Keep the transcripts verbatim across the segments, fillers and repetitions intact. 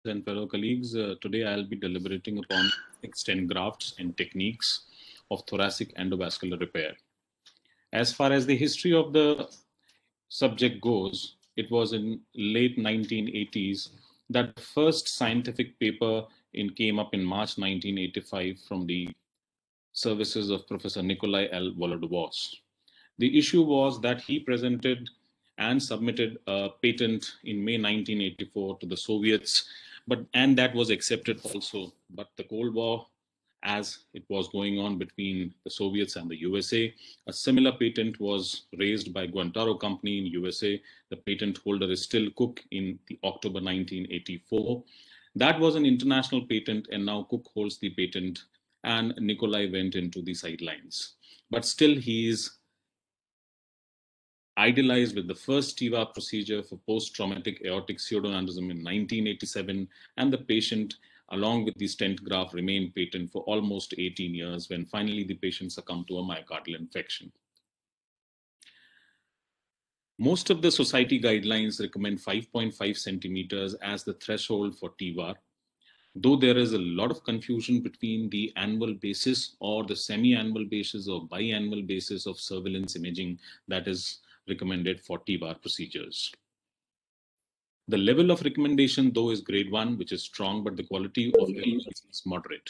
and fellow colleagues, uh, today I'll be deliberating upon stent grafts and techniques of thoracic endovascular repair. As far as the history of the subject goes, it was in late nineteen eighties that the first scientific paper in, came up in March nineteen eighty-five from the services of Professor Nikolai L. Volodovos. The issue was that he presented and submitted a patent in May nineteen eighty-four to the Soviets, but and that was accepted also. But the Cold War, as it was going on between the Soviets and the U S A, a similar patent was raised by Guantaro Company in U S A. The patent holder is still Cook in the October nineteen eighty-four. That was an international patent, and now Cook holds the patent, and Nikolai went into the sidelines. But still, he is idealized with the first T I V A procedure for post-traumatic aortic pseudoaneurysm in nineteen eighty-seven, and the patient, along with the stent graft, remained patent for almost eighteen years when finally the patient succumbed to a myocardial infection. Most of the society guidelines recommend five point five centimeters as the threshold for T I V A, though there is a lot of confusion between the annual basis or the semi-annual basis or biannual basis of surveillance imaging that is recommended for T I V A procedures. The level of recommendation, though, is grade one, which is strong, but the quality of evidence is moderate.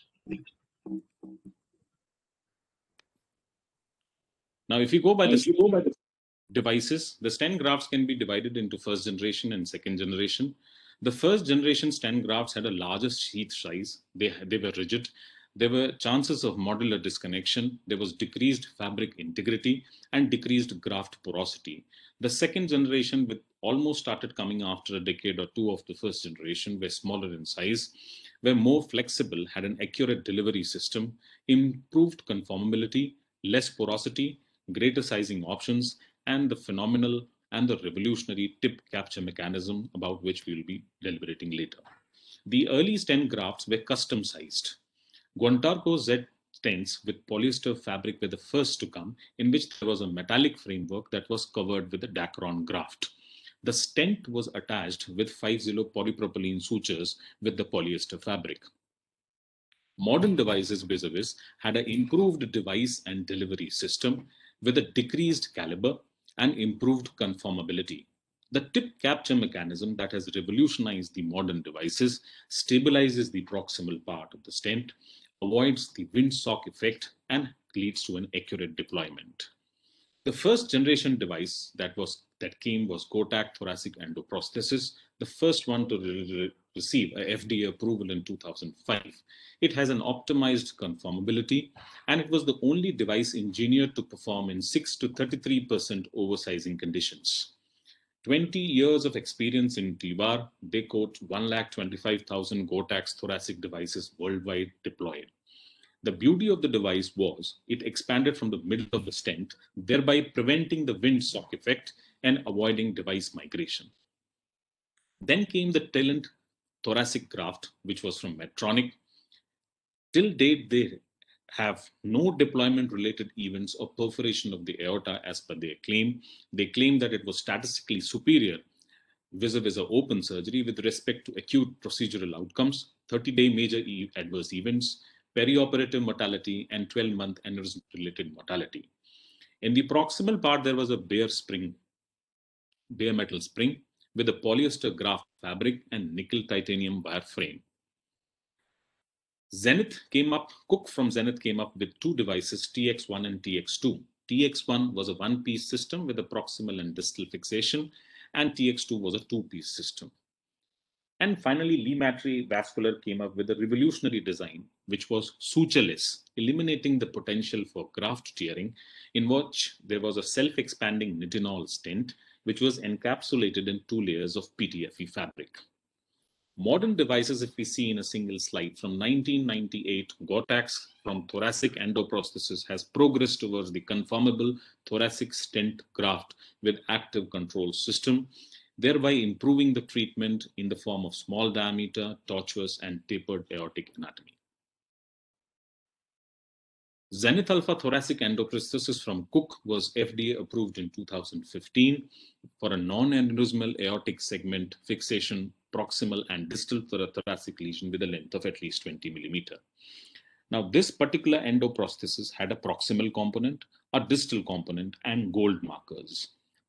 Now, if you go by the devices, the stent grafts can be divided into first generation and second generation. The first generation stent grafts had a larger sheath size. They, they were rigid. There were chances of modular disconnection. There was decreased fabric integrity and decreased graft porosity. The second generation, with almost started coming after a decade or two of the first generation, were smaller in size, were more flexible, had an accurate delivery system, improved conformability, less porosity, greater sizing options, and the phenomenal and the revolutionary tip capture mechanism about which we will be deliberating later. The early stent grafts were custom sized. Guantarco Z stents with polyester fabric were the first to come, in which there was a metallic framework that was covered with a Dacron graft. The stent was attached with five zero polypropylene sutures with the polyester fabric. Modern devices vis-a-vis had an improved device and delivery system with a decreased caliber and improved conformability. The tip capture mechanism that has revolutionized the modern devices stabilizes the proximal part of the stent, avoids the windsock effect, and leads to an accurate deployment. The first generation device that was that came was Kotak thoracic endoprosthesis, the first one to re receive a F D A approval in two thousand five. It has an optimized conformability, and it was the only device engineered to perform in six to thirty-three percent oversizing conditions. twenty years of experience in T I V A, they quote one lakh twenty-five thousand Gotax thoracic devices worldwide deployed. The beauty of the device was it expanded from the middle of the stent, thereby preventing the windsock effect and avoiding device migration. Then came the Talent thoracic graft, which was from Medtronic. Till date, they have no deployment-related events or perforation of the aorta as per their claim. They claim that it was statistically superior vis-a-vis open surgery with respect to acute procedural outcomes, thirty-day major e adverse events, perioperative mortality, and twelve-month aneurysm-related mortality. In the proximal part, there was a bare spring, bare metal spring with a polyester graft fabric and nickel titanium wire frame. Zenith came up, Cook from Zenith came up with two devices, T X one and T X two. T X one was a one-piece system with a proximal and distal fixation, and T X two was a two-piece system. And finally, Lee Matry Vascular came up with a revolutionary design, which was sutureless, eliminating the potential for graft tearing, in which there was a self-expanding nitinol stent, which was encapsulated in two layers of P T F E fabric. Modern devices, if we see in a single slide, from nineteen ninety-eight, Gotax from thoracic endoprosthesis has progressed towards the conformable thoracic stent graft with active control system, thereby improving the treatment in the form of small diameter, tortuous, and tapered aortic anatomy. Zenith Alpha thoracic endoprosthesis from Cook was F D A approved in two thousand fifteen for a non-aneurysmal aortic segment fixation proximal and distal thoracic lesion with a length of at least twenty millimeter. Now, this particular endoprosthesis had a proximal component, a distal component, and gold markers.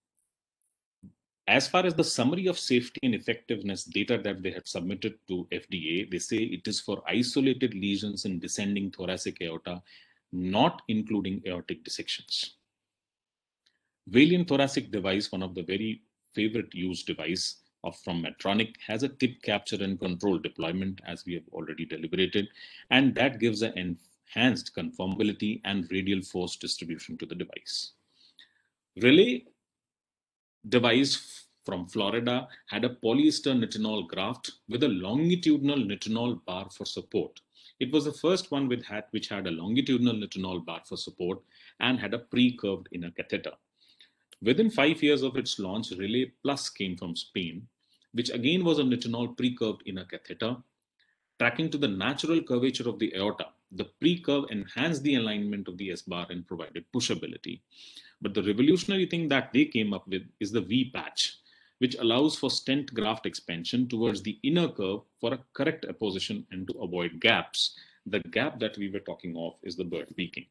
As far as the summary of safety and effectiveness data that they had submitted to F D A, they say it is for isolated lesions in descending thoracic aorta, not including aortic dissections. Valiant thoracic device, one of the very favorite used device of from Medtronic, has a tip capture and control deployment, as we have already deliberated, and that gives an enhanced conformability and radial force distribution to the device. Relay device from Florida had a polyester nitinol graft with a longitudinal nitinol bar for support. It was the first one with had, which had a longitudinal nitinol bar for support and had a pre-curved inner catheter. Within five years of its launch, Relay Plus came from Spain, which again was a nitinol pre-curved inner catheter. Tracking to the natural curvature of the aorta, the pre-curve enhanced the alignment of the S-bar and provided pushability. But the revolutionary thing that they came up with is the V-patch, which allows for stent graft expansion towards the inner curve for a correct apposition and to avoid gaps. The gap that we were talking of is the bird beaking.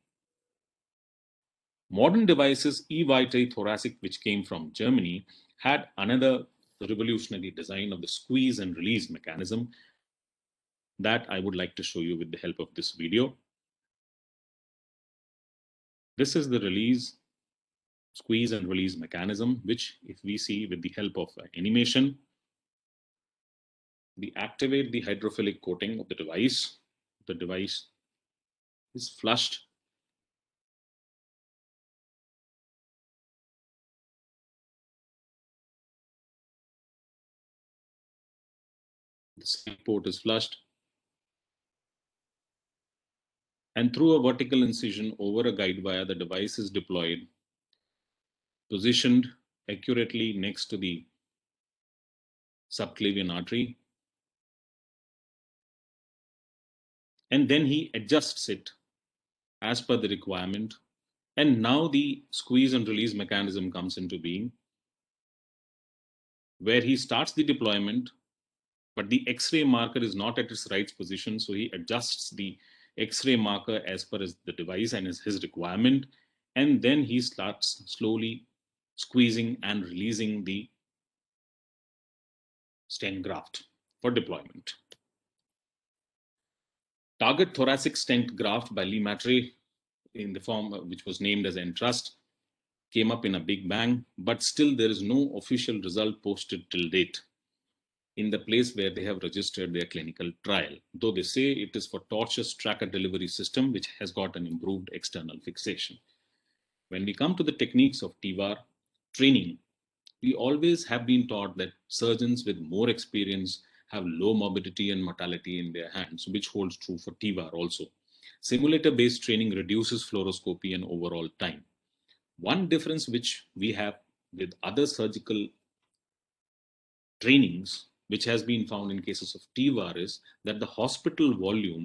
Modern devices, eVitae Thoracic, which came from Germany, had another revolutionary design of the squeeze and release mechanism that I would like to show you with the help of this video. This is the release, squeeze and release mechanism, which if we see with the help of animation, we activate the hydrophilic coating of the device. The device is flushed. The side port is flushed. And through a vertical incision over a guide wire, the device is deployed, positioned accurately next to the subclavian artery. And then he adjusts it as per the requirement. And now the squeeze and release mechanism comes into being, where he starts the deployment, but the X-ray marker is not at its right position. So he adjusts the X-ray marker as per as the device and as his requirement. And then he starts slowly squeezing and releasing the stent graft for deployment. Target thoracic stent graft by Lee Matre, in the form which was named as Entrust, came up in a big bang, but still there is no official result posted till date in the place where they have registered their clinical trial, though they say it is for tortuous tracker delivery system, which has got an improved external fixation. When we come to the techniques of T V A R training, we always have been taught that surgeons with more experience have low morbidity and mortality in their hands, which holds true for T V A R also. Simulator-based training reduces fluoroscopy and overall time. One difference which we have with other surgical trainings, which has been found in cases of T V A R, is that the hospital volume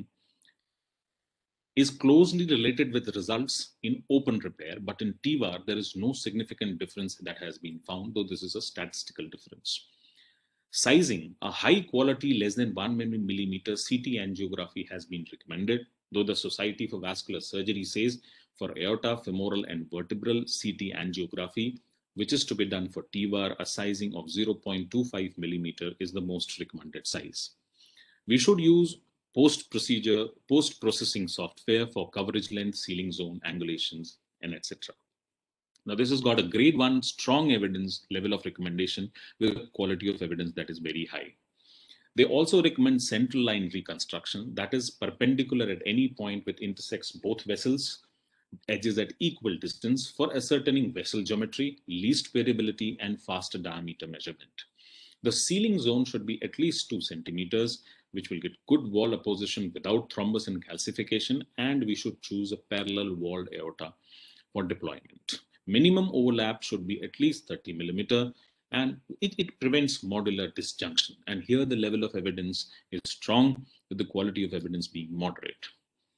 is closely related with the results in open repair, but in T V A R, there is no significant difference that has been found, though this is a statistical difference. Sizing, a high quality less than one millimeter C T angiography has been recommended, though the Society for Vascular Surgery says for aorta, femoral and vertebral C T angiography, which is to be done for T V A R, a sizing of zero point two five millimeter is the most recommended size. We should use post-procedure, post-processing software for coverage length, sealing zone, angulations, and et cetera. Now, this has got a grade one strong evidence level of recommendation with a quality of evidence that is very high. They also recommend central line reconstruction, that is perpendicular at any point which intersects both vessels, edges at equal distance, for ascertaining vessel geometry, least variability, and faster diameter measurement. The sealing zone should be at least two centimeters, which will get good wall apposition without thrombus and calcification, and we should choose a parallel walled aorta for deployment. Minimum overlap should be at least thirty millimeter, and it, it prevents modular disjunction. And here the level of evidence is strong, with the quality of evidence being moderate.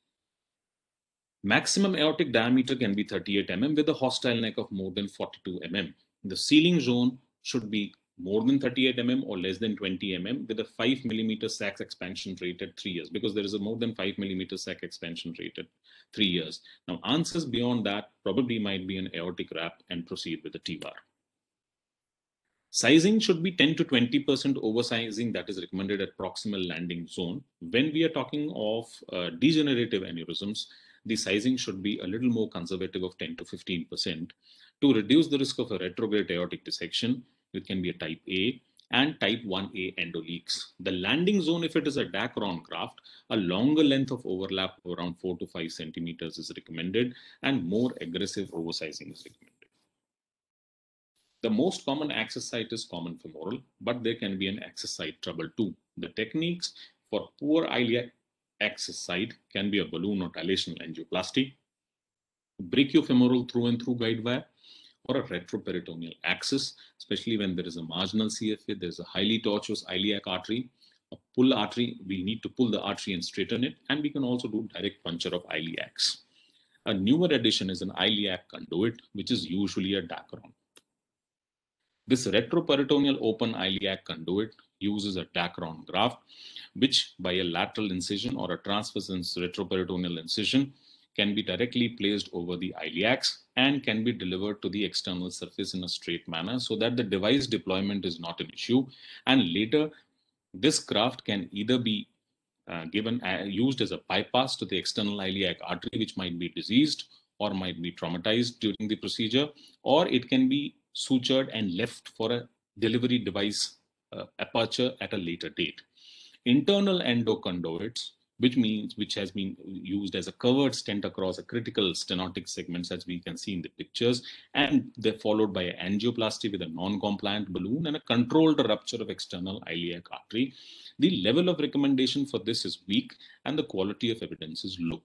Maximum aortic diameter can be thirty-eight millimeters with a hostile neck of more than forty-two millimeters. The sealing zone should be more than thirty-eight millimeters or less than twenty millimeters with a five millimeter sac expansion rate at three years, because there is a more than five millimeter sac expansion rate at three years. Now, answers beyond that probably might be an aortic wrap and proceed with the T V A R. Sizing should be ten to twenty percent oversizing that is recommended at proximal landing zone. When we are talking of uh, degenerative aneurysms, the sizing should be a little more conservative of ten to fifteen percent to reduce the risk of a retrograde aortic dissection. It can be a type A and type one A endoleaks. The landing zone, if it is a Dacron graft, a longer length of overlap of around four to five centimeters is recommended, and more aggressive oversizing is recommended. The most common access site is common femoral, but there can be an access site trouble too. The techniques for poor iliac access site can be a balloon or dilational angioplasty, brachiofemoral through and through guide wire, or a retroperitoneal access, especially when there is a marginal C F A, there is a highly tortuous iliac artery, a pull artery, we need to pull the artery and straighten it, and we can also do direct puncture of iliacs. A newer addition is an iliac conduit, which is usually a Dacron. This retroperitoneal open iliac conduit uses a Dacron graft, which by a lateral incision or a transverse retroperitoneal incision can be directly placed over the iliacs and can be delivered to the external surface in a straight manner, so that the device deployment is not an issue. And later, this graft can either be uh, given uh, used as a bypass to the external iliac artery, which might be diseased or might be traumatized during the procedure, or it can be sutured and left for a delivery device uh, aperture at a later date. Internal endoconduits, which means which has been used as a covered stent across a critical stenotic segments, as we can see in the pictures, and they're followed by an angioplasty with a non-compliant balloon and a controlled rupture of external iliac artery. The level of recommendation for this is weak and the quality of evidence is low.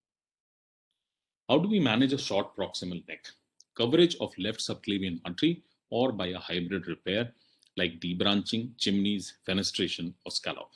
How do we manage a short proximal neck? Coverage of left subclavian artery or by a hybrid repair like debranching, chimneys, fenestration, or scallop.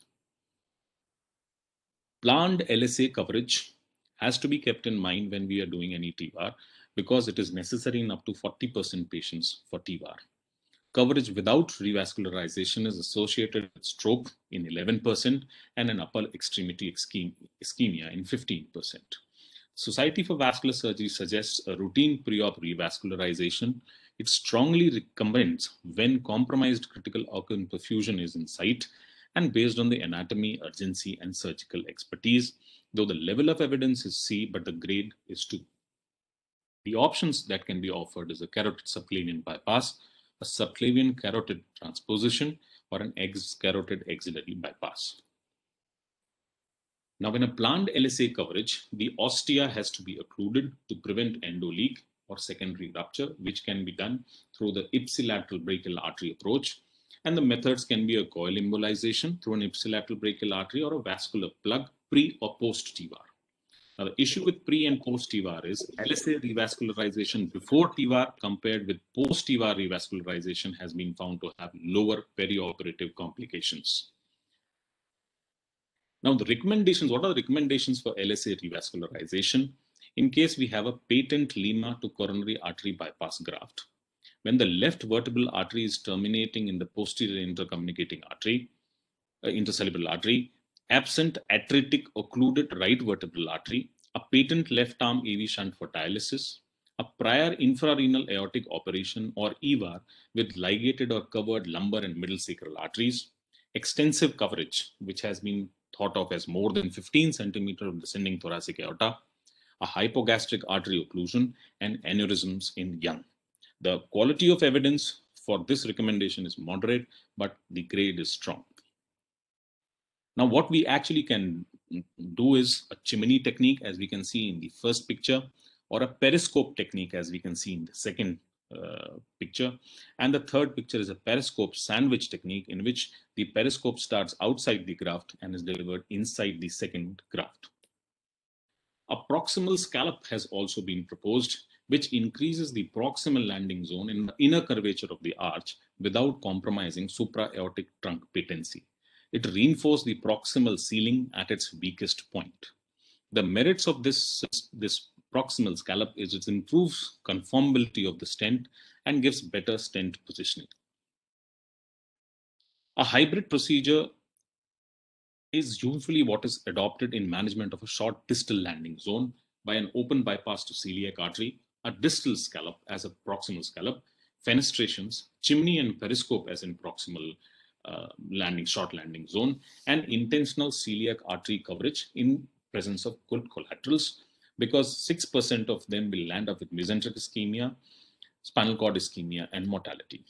Planned L S A coverage has to be kept in mind when we are doing any T V A R, because it is necessary in up to forty percent patients for T V A R. Coverage without revascularization is associated with stroke in eleven percent and an upper extremity ischemia in fifteen percent. Society for Vascular Surgery suggests a routine pre-op revascularization. It strongly recommends when compromised critical organ perfusion is in sight and based on the anatomy, urgency, and surgical expertise, though the level of evidence is C, but the grade is two. The options that can be offered is a carotid subclavian bypass, a subclavian carotid transposition, or an ex carotid axillary bypass. Now, in a planned L S A coverage, the ostia has to be occluded to prevent endoleak or secondary rupture, which can be done through the ipsilateral brachial artery approach. And the methods can be a coil embolization through an ipsilateral brachial artery or a vascular plug pre or post T V A R. Now, the issue with pre and post T V A R is L S A revascularization before T V A R compared with post T V A R revascularization has been found to have lower perioperative complications. Now, the recommendations, what are the recommendations for L S A revascularization? In case we have a patent Lima to coronary artery bypass graft, when the left vertebral artery is terminating in the posterior intercommunicating artery, uh, intercerebral artery, absent atretic occluded right vertebral artery, a patent left arm A V shunt for dialysis, a prior infrarenal aortic operation or E V A R with ligated or covered lumbar and middle sacral arteries, extensive coverage, which has been thought of as more than fifteen centimeters of descending thoracic aorta, a hypogastric artery occlusion, and aneurysms in young. The quality of evidence for this recommendation is moderate, but the grade is strong. Now, what we actually can do is a chimney technique, as we can see in the first picture, or a periscope technique, as we can see in the second uh, picture. And the third picture is a periscope sandwich technique, in which the periscope starts outside the graft and is delivered inside the second graft. A proximal scallop has also been proposed, which increases the proximal landing zone in the inner curvature of the arch without compromising supraaortic trunk patency. It reinforces the proximal sealing at its weakest point. The merits of this, this proximal scallop is it improves conformability of the stent and gives better stent positioning. A hybrid procedure is usually what is adopted in management of a short distal landing zone by an open bypass to celiac artery, a distal scallop as a proximal scallop, fenestrations, chimney and periscope as in proximal uh, landing, short landing zone, and intentional celiac artery coverage in presence of good collaterals, because six percent of them will land up with mesenteric ischemia, spinal cord ischemia, and mortality.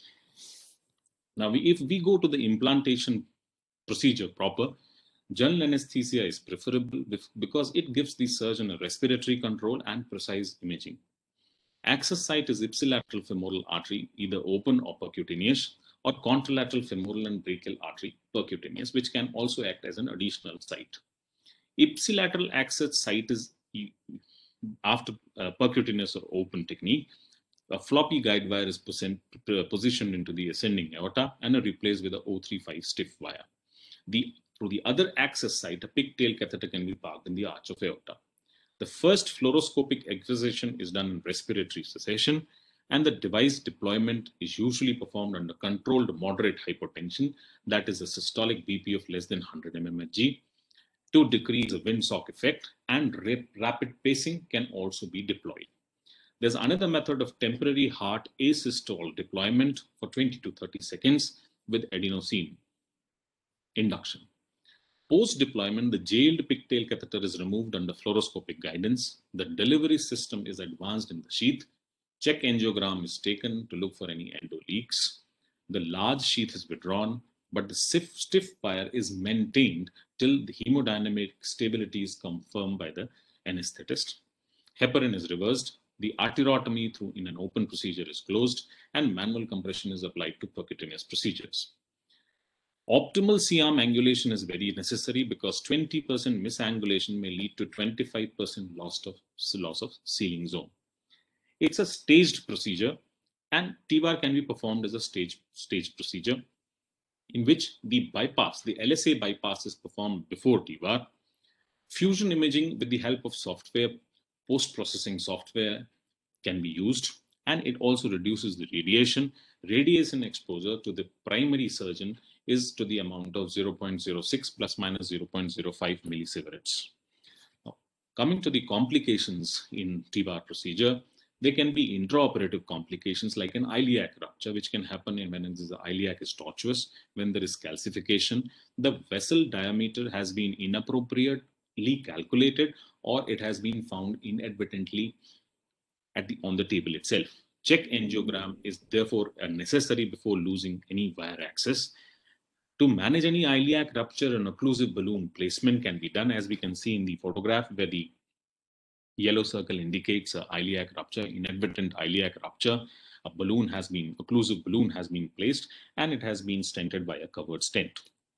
Now, we, if we go to the implantation procedure proper, general anesthesia is preferable because it gives the surgeon a respiratory control and precise imaging. Access site is ipsilateral femoral artery, either open or percutaneous, or contralateral femoral and brachial artery, percutaneous, which can also act as an additional site. Ipsilateral access site is after uh, percutaneous or open technique. A floppy guide wire is positioned into the ascending aorta and are replaced with a O three five stiff wire. The, through the other access site, a pigtail catheter can be parked in the arch of aorta. The first fluoroscopic excision is done in respiratory cessation, and the device deployment is usually performed under controlled moderate hypotension, that is a systolic B P of less than one hundred millimeters per G, to decrease the windsock effect, and rapid pacing can also be deployed. There's another method of temporary heart asystole deployment for twenty to thirty seconds with adenosine induction. Post-deployment, the jailed pigtail catheter is removed under fluoroscopic guidance. The delivery system is advanced in the sheath. Check angiogram is taken to look for any endo leaks. The large sheath is withdrawn, but the stiff, stiff wire is maintained till the hemodynamic stability is confirmed by the anesthetist. Heparin is reversed. The arteriotomy through in an open procedure is closed, and manual compression is applied to percutaneous procedures. Optimal C-arm angulation is very necessary because twenty percent misangulation may lead to twenty-five percent loss of, loss of sealing zone. It's a staged procedure, and T V A R can be performed as a stage, staged procedure in which the bypass, the L S A bypass is performed before T V A R. Fusion imaging with the help of software, post-processing software can be used, and it also reduces the radiation. Radiation exposure to the primary surgeon is to the amount of zero point zero six plus minus zero point zero five millisieverts. Now, coming to the complications in T V A R procedure, there can be intraoperative complications like an iliac rupture, which can happen when the iliac is tortuous, when there is calcification, the vessel diameter has been inappropriately calculated, or it has been found inadvertently at the, on the table itself. Check angiogram is therefore necessary before losing any wire access. To manage any iliac rupture, an occlusive balloon placement can be done, as we can see in the photograph where the yellow circle indicates a iliac rupture, inadvertent iliac rupture. A balloon has been, occlusive balloon has been placed, and it has been stented by a covered stent.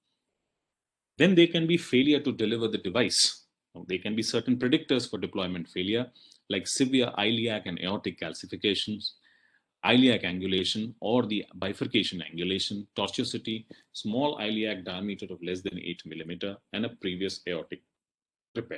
Then there can be failure to deliver the device. Now, there can be certain predictors for deployment failure, like severe iliac and aortic calcifications, iliac angulation or the bifurcation angulation, tortuosity, small iliac diameter of less than eight millimeter, and a previous aortic repair.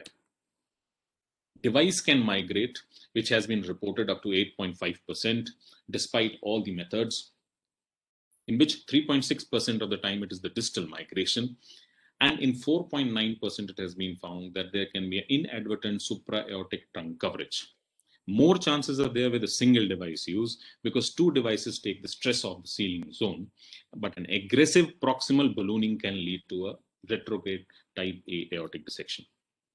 Device can migrate, which has been reported up to eight point five percent, despite all the methods, in which three point six percent of the time it is the distal migration, and in four point nine percent it has been found that there can be an inadvertent supraaortic tongue coverage. More chances are there with a single device use because two devices take the stress of the sealing zone, but an aggressive proximal ballooning can lead to a retrograde type A aortic dissection.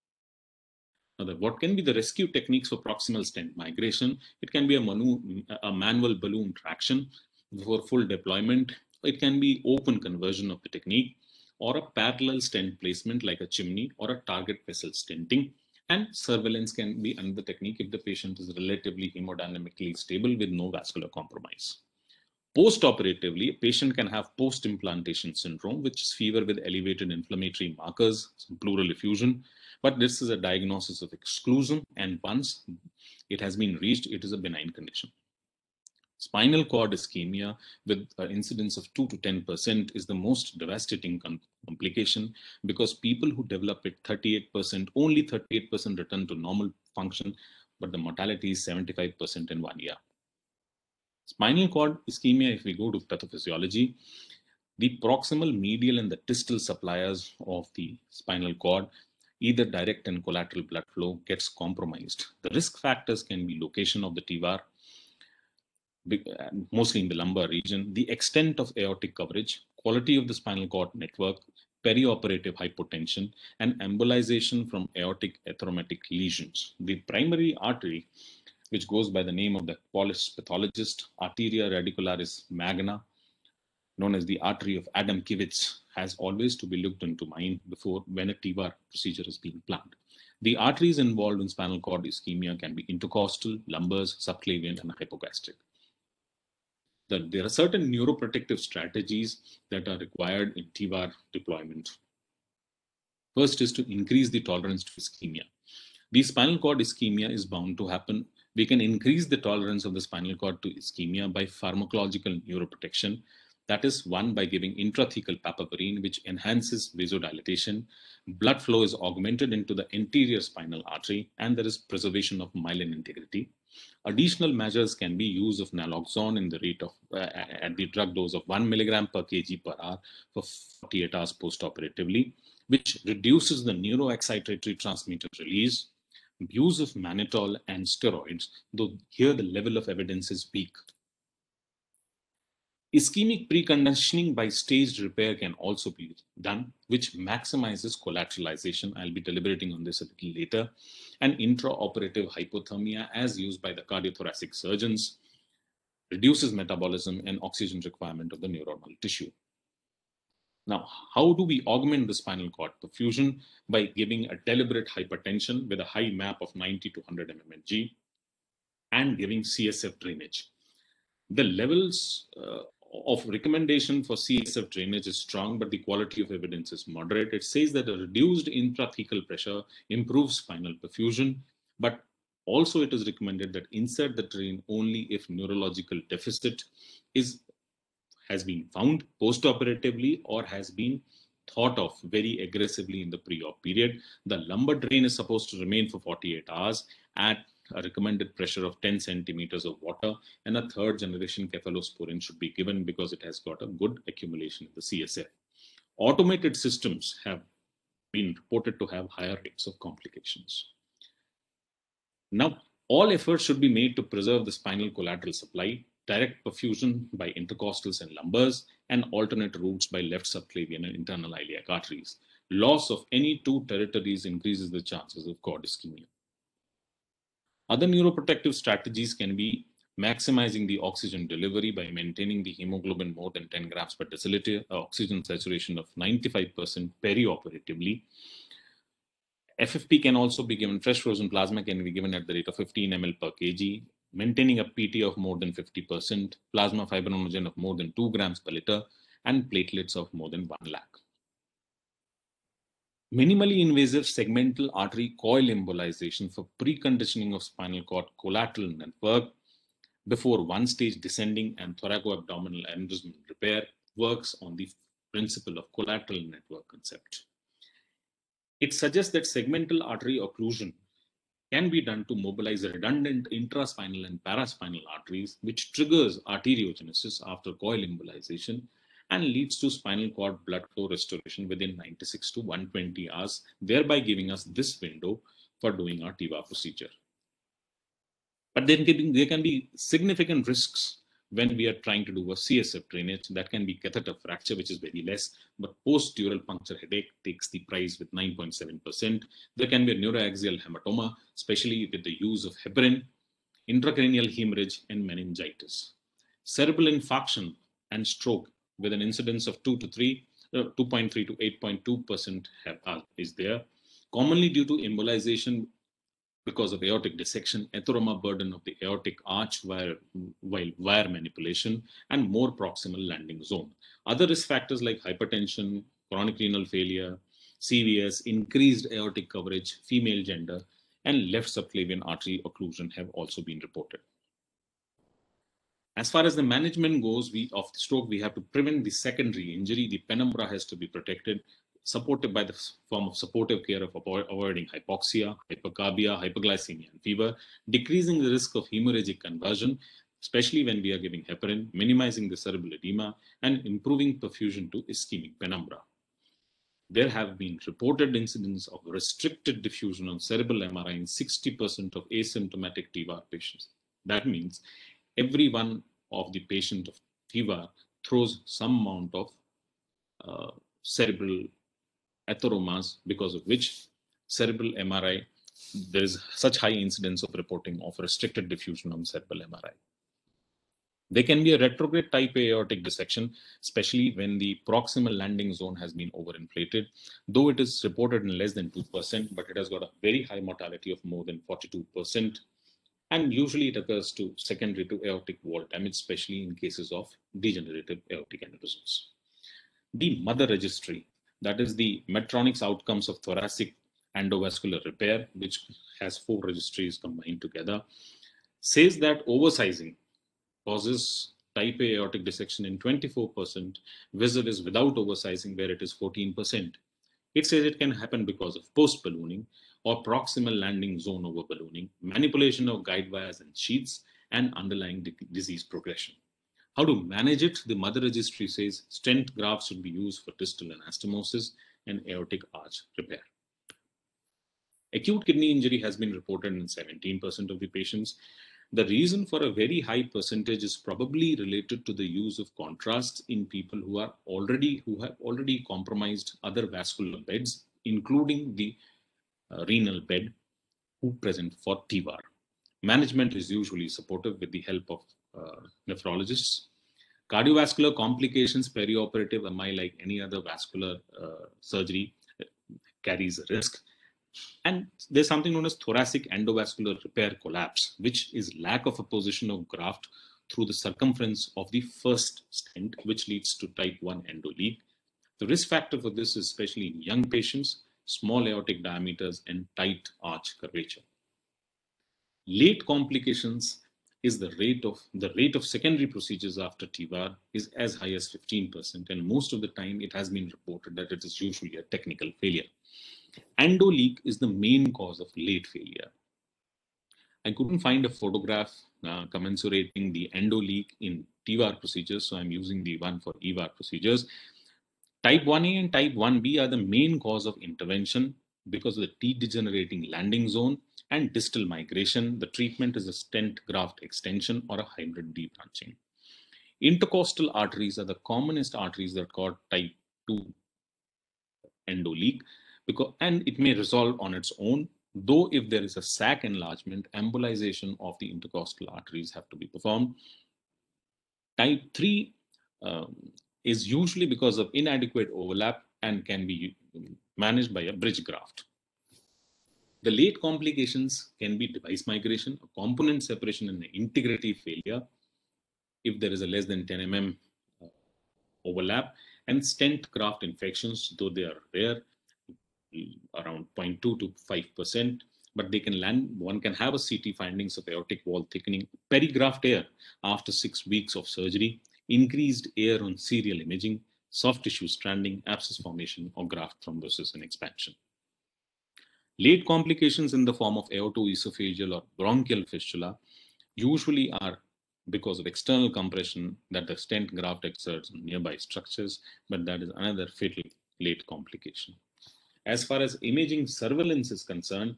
Now, what can be the rescue techniques for proximal stent migration? It can be a, manu a manual balloon traction for full deployment. It can be open conversion of the technique, or a parallel stent placement like a chimney or a target vessel stenting. And surveillance can be another technique if the patient is relatively hemodynamically stable with no vascular compromise. Post-operatively, a patient can have post-implantation syndrome, which is fever with elevated inflammatory markers, some pleural effusion, but this is a diagnosis of exclusion, and once it has been reached, it is a benign condition. Spinal cord ischemia with an incidence of two to ten percent is the most devastating complication because people who develop it, thirty-eight percent, only thirty-eight percent return to normal function, but the mortality is seventy-five percent in one year. Spinal cord ischemia, if we go to pathophysiology, The proximal, medial, and the distal suppliers of the spinal cord, either direct and collateral blood flow, gets compromised. The risk factors can be location of the T V A R, mostly in the lumbar region, the extent of aortic coverage, quality of the spinal cord network, perioperative hypotension, and embolization from aortic atheromatic lesions. The primary artery, which goes by the name of the Polish pathologist, arteria radicularis magna, known as the artery of Adam Kivitz, has always to be looked into mind before when a T V A R procedure is being planned. The arteries involved in spinal cord ischemia can be intercostal, lumbars, subclavian, and hypogastric. The, there are certain neuroprotective strategies that are required in T V A R deployment. First is to increase the tolerance to ischemia. The spinal cord ischemia is bound to happen. We can increase the tolerance of the spinal cord to ischemia by pharmacological neuroprotection. That is, one, by giving intrathecal papaverine, which enhances vasodilatation. Blood flow is augmented into the anterior spinal artery, and there is preservation of myelin integrity. Additional measures can be use of naloxone in the rate of uh, at the drug dose of one milligram per kg per hour for forty-eight hours postoperatively, which reduces the neuroexcitatory transmitter release. Use of mannitol and steroids, though here the level of evidence is weak. Ischemic preconditioning by staged repair can also be done, which maximizes collateralization. I'll be deliberating on this a little later. And intraoperative hypothermia, as used by the cardiothoracic surgeons, reduces metabolism and oxygen requirement of the neuronal tissue. Now, how do we augment the spinal cord perfusion? By giving a deliberate hypertension with a high map of ninety to one hundred millimeters per mercury and giving C S F drainage. The levels uh, of recommendation for C S F drainage is strong, but the quality of evidence is moderate. It says that a reduced intrathecal pressure improves spinal perfusion, but also it is recommended that insert the drain only if neurological deficit is has been found postoperatively or has been thought of very aggressively in the pre-op period. The lumbar drain is supposed to remain for forty-eight hours at a recommended pressure of ten centimeters of water, and a third generation cephalosporin should be given because it has got a good accumulation in the C S F. Automated systems have been reported to have higher rates of complications. Now, all efforts should be made to preserve the spinal collateral supply, direct perfusion by intercostals and lumbars, and alternate routes by left subclavian and internal iliac arteries. Loss of any two territories increases the chances of cord ischemia. Other neuroprotective strategies can be maximizing the oxygen delivery by maintaining the hemoglobin more than ten grams per deciliter, oxygen saturation of ninety-five percent perioperatively. F F P can also be given, fresh frozen plasma can be given at the rate of fifteen milliliters per kg, maintaining a P T of more than fifty percent, plasma fibrinogen of more than two grams per liter, and platelets of more than one lakh. Minimally invasive segmental artery coil embolization for preconditioning of spinal cord collateral network before one-stage descending and thoracoabdominal aneurysm repair works on the principle of collateral network concept. It suggests that segmental artery occlusion can be done to mobilize redundant intraspinal and paraspinal arteries, which triggers arteriogenesis after coil embolization and leads to spinal cord blood flow restoration within ninety-six to one hundred twenty hours, thereby giving us this window for doing our T V A R procedure. But then there can be significant risks when we are trying to do a C S F drainage. That can be catheter fracture, which is very less, but post-dural puncture headache takes the prize with nine point seven percent. There can be a neuroaxial hematoma, especially with the use of heparin, intracranial hemorrhage, and meningitis. Cerebral infarction and stroke with an incidence of two to three, uh, two point three to eight point two percent uh, is there, commonly due to embolization because of aortic dissection, atheroma burden of the aortic arch wire, while wire manipulation, and more proximal landing zone. Other risk factors like hypertension, chronic renal failure, C V S, increased aortic coverage, female gender, and left subclavian artery occlusion have also been reported. As far as the management goes, we of the stroke, we have to prevent the secondary injury. The penumbra has to be protected, supported by the form of supportive care of avoiding hypoxia, hypercarbia, hypoglycemia, and fever, decreasing the risk of hemorrhagic conversion, especially when we are giving heparin, minimizing the cerebral edema and improving perfusion to ischemic penumbra. There have been reported incidents of restricted diffusion on cerebral M R I in sixty percent of asymptomatic T V A R patients. That means every one of the patient of T V A R throws some amount of uh, cerebral atheromas, because of which cerebral M R I, there is such high incidence of reporting of restricted diffusion on cerebral M R I. There can be a retrograde type A aortic dissection, especially when the proximal landing zone has been overinflated. Though it is reported in less than two percent, but it has got a very high mortality of more than forty-two percent. And usually it occurs to secondary to aortic wall damage, especially in cases of degenerative aortic aneurysms. The mother registry, that is the Medtronic's outcomes of thoracic endovascular repair, which has four registries combined together, says that oversizing causes type A aortic dissection in twenty-four percent, vis-a-vis without oversizing, where it is fourteen percent. It says it can happen because of post-ballooning or proximal landing zone over-ballooning, manipulation of guide wires and sheaths, and underlying disease progression. How to manage it? The mother registry says stent grafts should be used for distal anastomosis and aortic arch repair. Acute kidney injury has been reported in seventeen percent of the patients. The reason for a very high percentage is probably related to the use of contrasts in people who are already who have already compromised other vascular beds, including the uh, renal bed, who present for T V A R. Management is usually supportive with the help of uh, nephrologists. Cardiovascular complications perioperative M I, like any other vascular uh, surgery, carries a risk. And there's something known as thoracic endovascular repair collapse, which is lack of a position of graft through the circumference of the first stent, which leads to type one endo leak. The risk factor for this is especially in young patients, small aortic diameters, and tight arch curvature. Late complications is the rate of the rate of secondary procedures after T V A R is as high as fifteen percent, and most of the time it has been reported that it is usually a technical failure. Endo leak is the main cause of late failure. I couldn't find a photograph uh, commensurating the endo leak in T V A R procedures, so I'm using the one for E V A R procedures. Type one A and type one B are the main cause of intervention because of the T-degenerating landing zone and distal migration. The treatment is a stent graft extension or a hybrid debranching. Intercostal arteries are the commonest arteries that cause type two endo leak, because, and it may resolve on its own, though if there is a sac enlargement, embolization of the intercostal arteries have to be performed. Type three um, is usually because of inadequate overlap and can be managed by a bridge graft. The late complications can be device migration, component separation, and integrity failure if there is a less than ten millimeter overlap, and stent graft infections, though they are rare, around zero point two to five percent, but they can land, one can have a C T findings of aortic wall thickening, perigraft tear after six weeks of surgery, increased air on serial imaging, soft tissue stranding, abscess formation, or graft thrombosis and expansion. Late complications in the form of aortoesophageal or bronchial fistula usually are because of external compression that the stent graft exerts on nearby structures, but that is another fatal late complication. As far as imaging surveillance is concerned,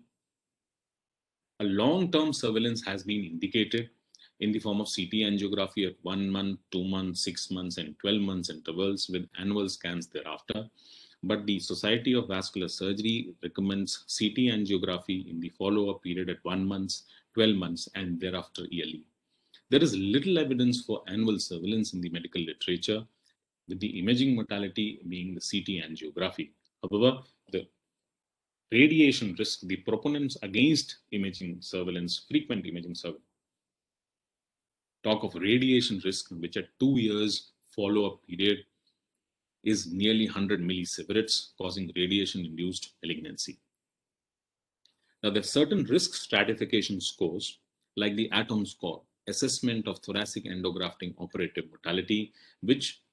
a long-term surveillance has been indicated in the form of C T angiography at one month, two months, six months, and twelve months intervals with annual scans thereafter. But the Society of Vascular Surgery recommends C T angiography in the follow-up period at one month, twelve months, and thereafter yearly. There is little evidence for annual surveillance in the medical literature, with the imaging modality being the C T angiography. However, the radiation risk, the proponents against imaging surveillance, frequent imaging surveillance, talk of radiation risk, which at two years follow-up period is nearly one hundred millisieverts, causing radiation-induced malignancy. Now, there are certain risk stratification scores, like the ATOM score, assessment of thoracic endografting operative mortality, which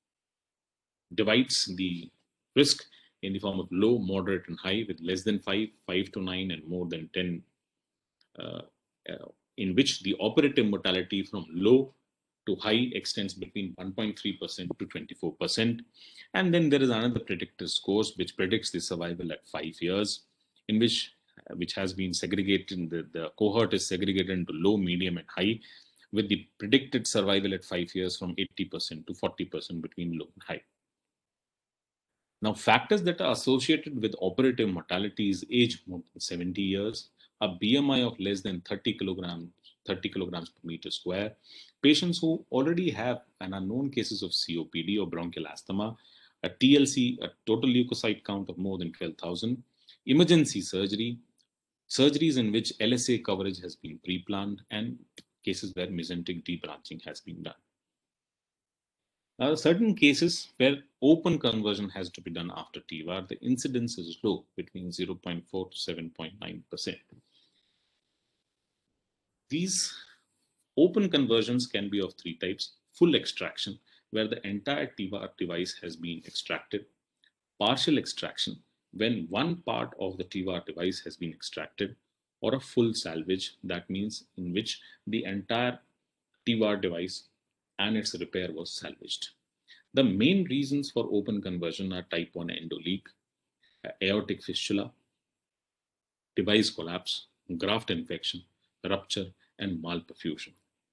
divides the risk in the form of low, moderate, and high, with less than five, five to nine, and more than ten uh, uh, in which the operative mortality from low to high extends between one point three percent to twenty-four percent. And then there is another predictor scores which predicts the survival at five years, in which which has been segregated. The, the cohort is segregated into low, medium, and high, with the predicted survival at five years from eighty percent to forty percent between low and high. Now, factors that are associated with operative mortality is age more than seventy years, a B M I of less than thirty kilograms, thirty kilograms per meter square, patients who already have and are known cases of C O P D or bronchial asthma, a T L C, a total leukocyte count of more than twelve thousand, emergency surgery, surgeries in which L S A coverage has been pre-planned, and cases where mesenteric debranching has been done. Now, certain cases where open conversion has to be done after T V A R, the incidence is low, between zero point four to seven point nine percent. These open conversions can be of three types: full extraction, where the entire T V A R device has been extracted; partial extraction, when one part of the T V A R device has been extracted; or a full salvage, that means in which the entire T V A R device and its repair was salvaged. The main reasons for open conversion are type one endoleak, aortic fistula, device collapse, graft infection, rupture, and malperfusion.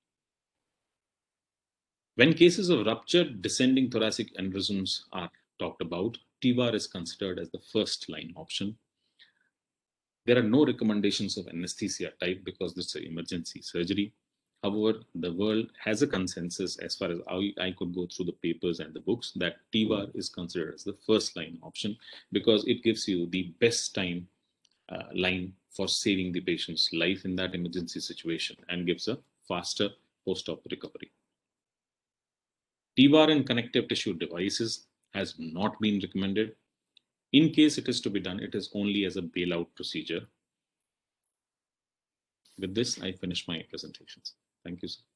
When cases of ruptured descending thoracic aneurysms are talked about, T V A R is considered as the first line option. There are no recommendations of anesthesia type because this is an emergency surgery. However, the world has a consensus, as far as I, I could go through the papers and the books, that T V A R is considered as the first line option because it gives you the best time uh, line for saving the patient's life in that emergency situation and gives a faster post-op recovery. T V A R in connective tissue devices has not been recommended. In case it is to be done, it is only as a bailout procedure. With this, I finish my presentations. Thank you, sir.